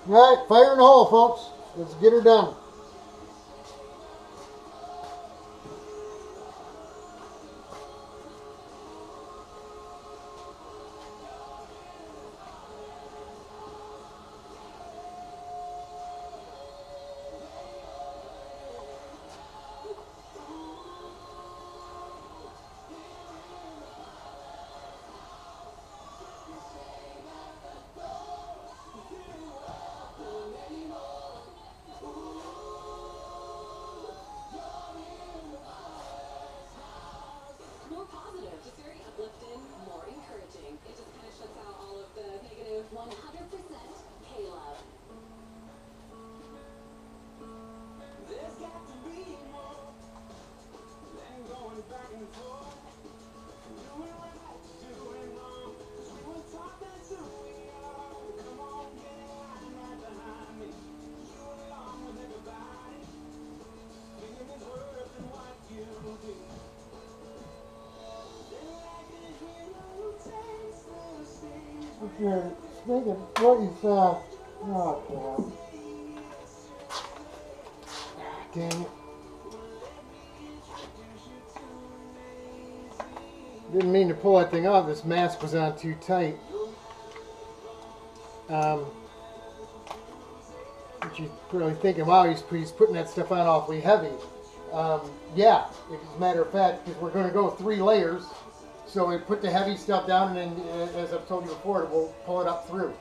Alright, fire in the hole, folks. Let's get her done. You're thinking what you saw. Oh, crap. Dang it. Didn't mean to pull that thing off. This mask was on too tight. But you're probably thinking, wow, he's putting that stuff on awfully heavy. Yeah, as a matter of fact, because we're going to go 3 layers. So we put the heavy stuff down, and then, as I've told you before, we'll pull it up through.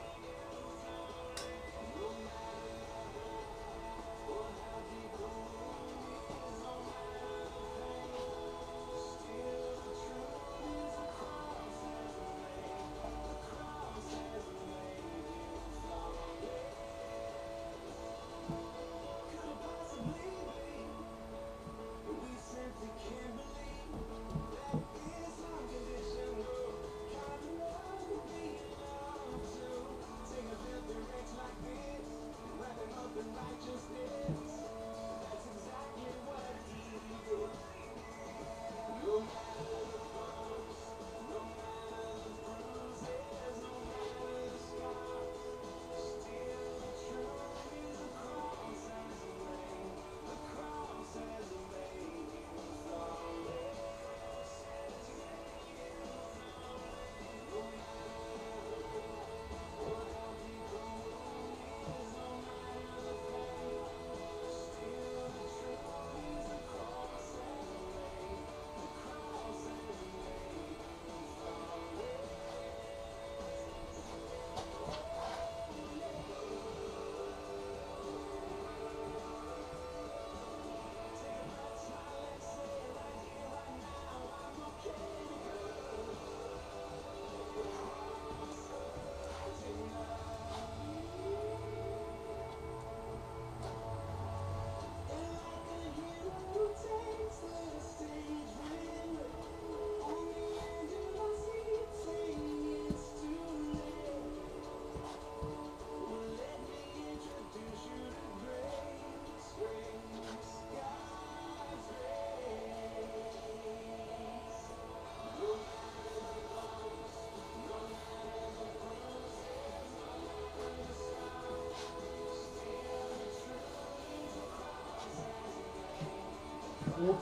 It's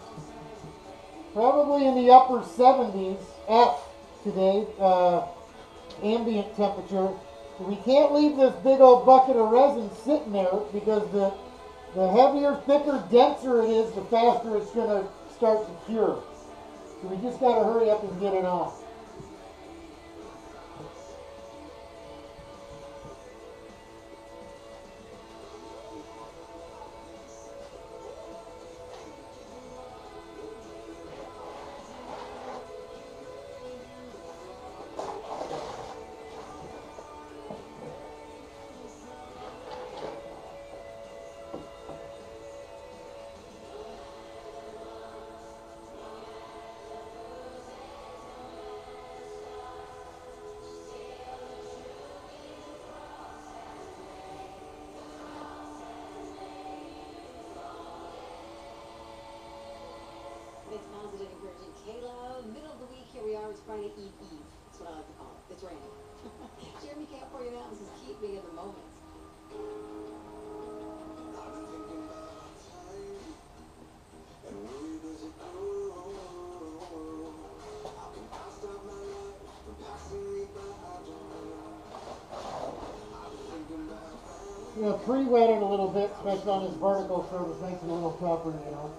probably in the upper 70s F today, ambient temperature. We can't leave this big old bucket of resin sitting there because the heavier, thicker, denser it is, the faster it's going to start to cure. So we just got to hurry up and get it on. You know, pre-wet it a little bit, especially on this vertical surface, makes it a little tougher, you know.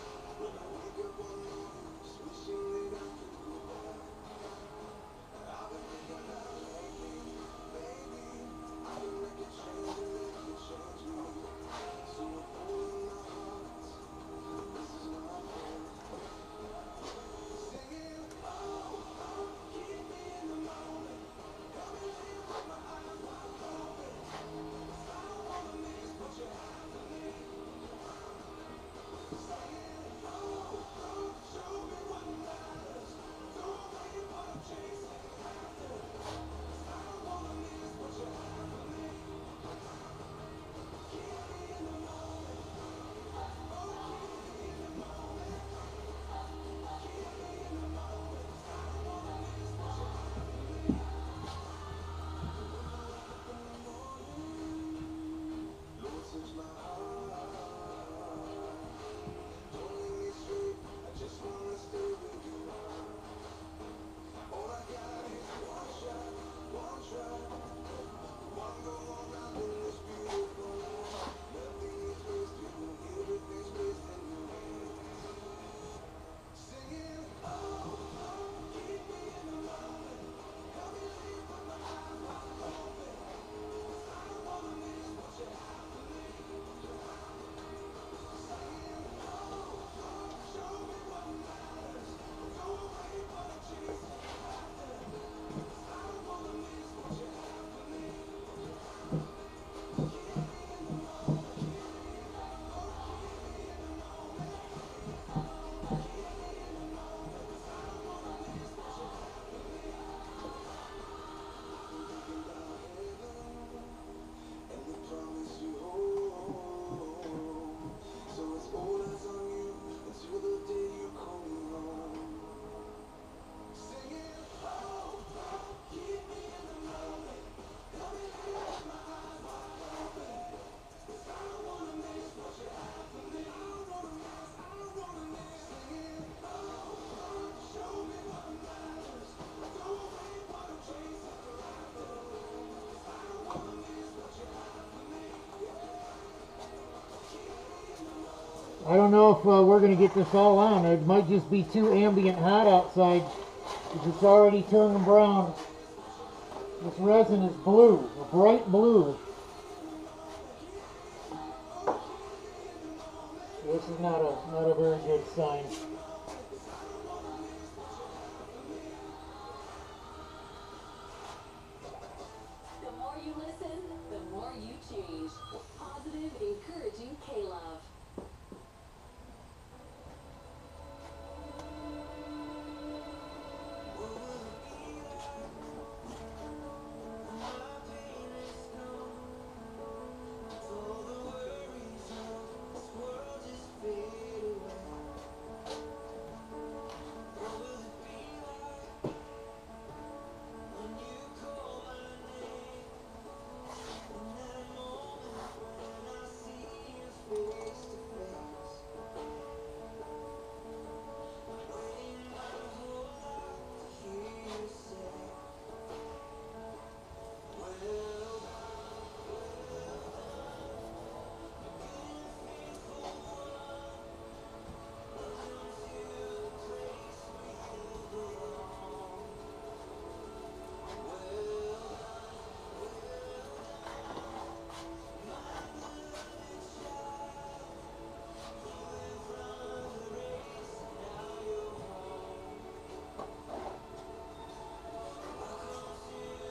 I don't know if we're going to get this all on. It might just be too ambient hot outside because it's already turning brown. This resin is blue, a bright blue. This is not a very good sign. The more you listen, the more you change. Positive, encouraging K-Love.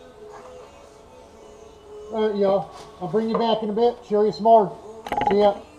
All right, y'all. I'll bring you back in a bit, show you some more. See ya.